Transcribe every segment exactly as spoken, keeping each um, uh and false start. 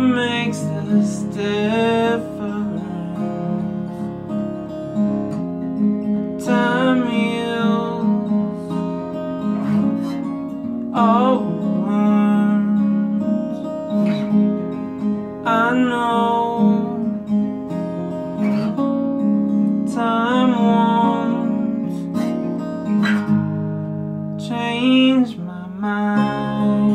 makes this difference? Time heals all wounds. I know time won't change my mind.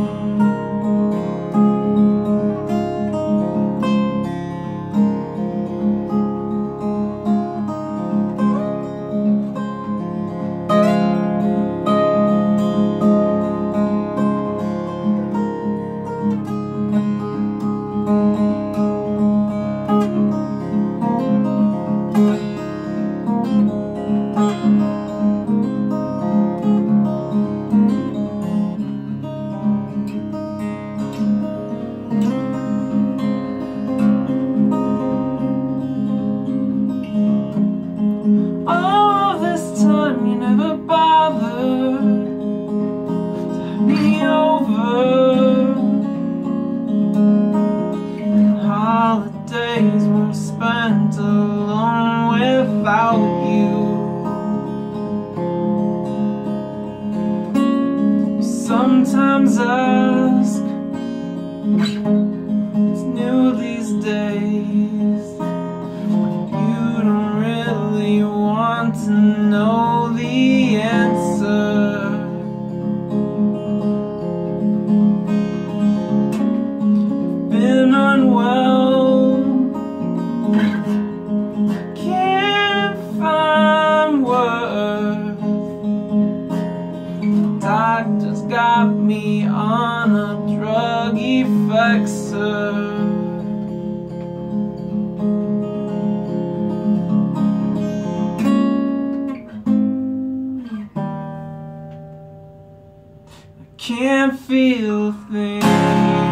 All this time you never bothered to have me over. Holidays were spent alone without you. Sometimes ask what's new these days. You don't really want to know the answer. Been unwell, can't find words. Doctors got me on a drug Effexor. Can't feel things.